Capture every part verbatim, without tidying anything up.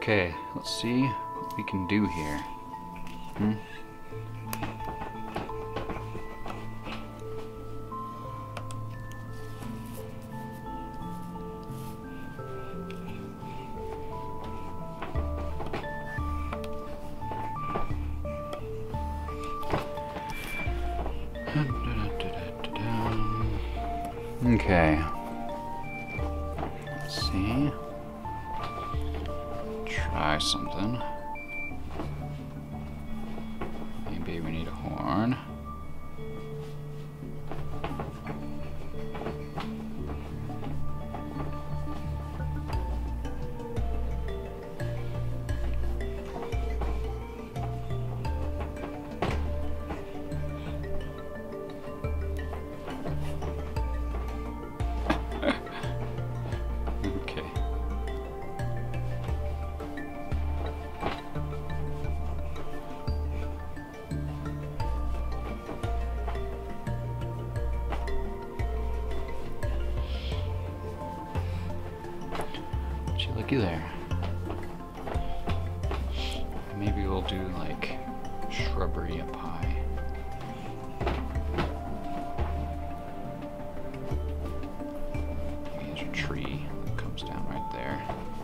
Okay, let's see what we can do here. Hmm? Okay. Let's see. Try something. Maybe we need a horn. Looky there. Maybe we'll do like shrubbery up high. Maybe there's a tree that comes down right there.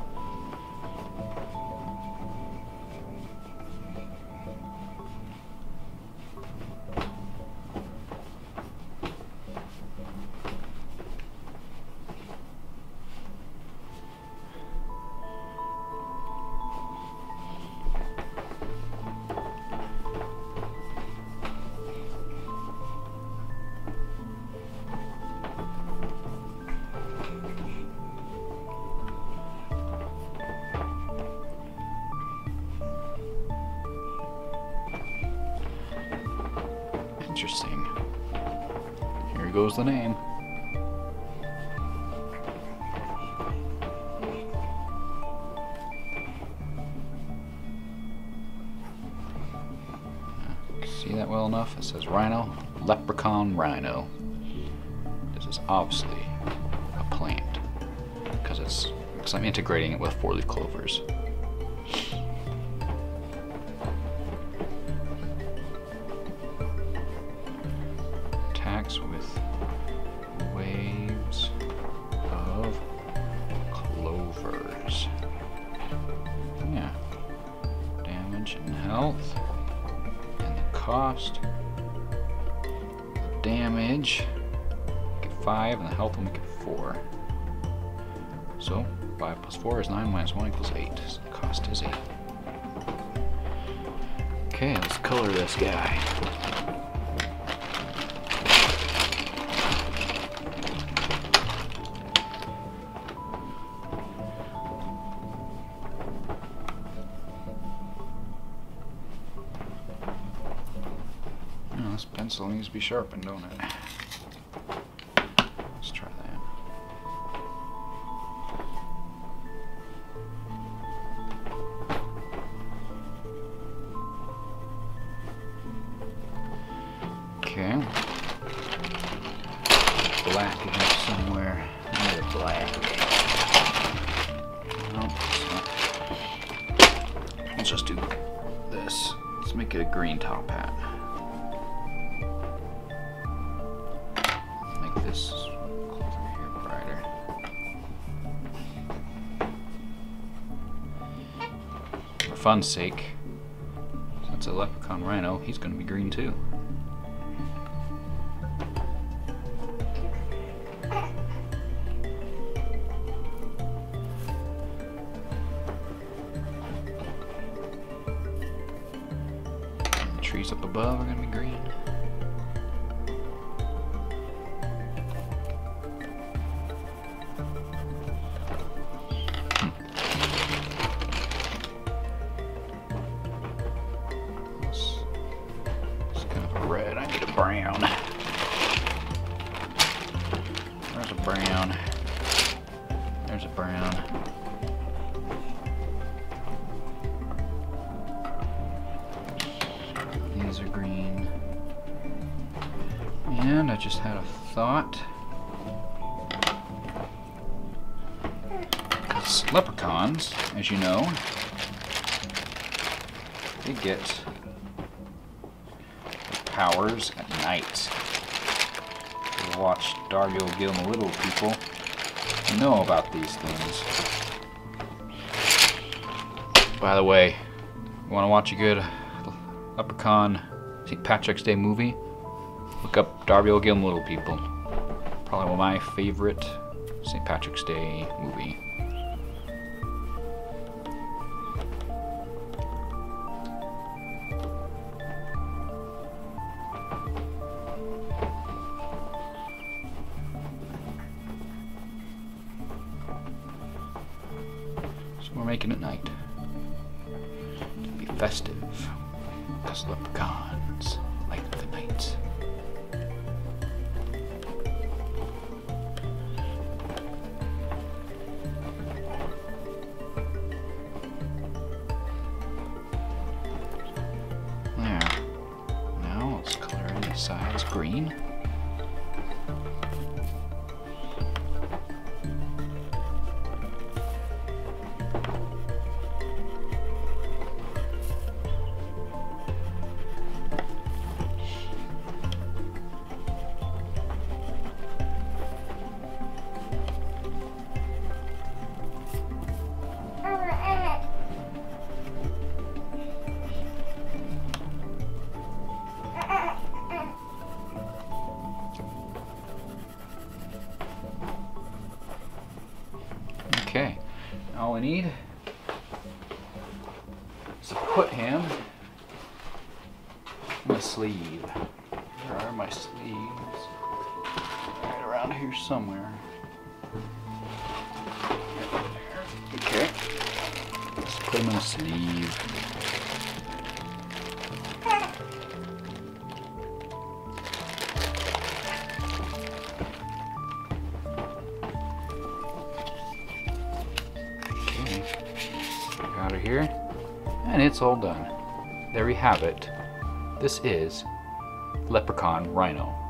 Interesting. Here goes the name. See that well enough? It says Rhino, Leprechaun Rhino. This is obviously a plant because it's because I'm integrating it with four-leaf clovers. With waves of clovers. Yeah. Damage and health. And the cost. The damage. Make it five, and the health will make it four. So, five plus four is nine, minus one equals eight. So the cost is eight. Okay, let's color this guy. This pencil needs to be sharpened, don't it? Let's try that. Okay. Black is up somewhere. Another black. No, it's not. Let's just do this. Let's make it a green top hat. This closer here brighter. For fun's sake, since a Leprechaun Rhino, he's going to be green too. And the trees up above are going to be green. Red, I need a brown. There's a brown. There's a brown. These are green. And I just had a thought. Because leprechauns, as you know, they get powers at night. If you watch Dario Gil and the Little People, you know about these things. By the way, you want to watch a good Leprechaun Saint Patrick's Day movie? Look up Dario Gil and the Little People. Probably one of my favorite Saint Patrick's Day movie. So we're making it night. To be festive. Because leprechauns like the night. Sides green. Okay, all we need is to put him in a sleeve. Where are my sleeves? Right around here somewhere. Okay, let's put him in a sleeve. Out of here, and it's all done. There we have it. This is Leprechaun Rhino.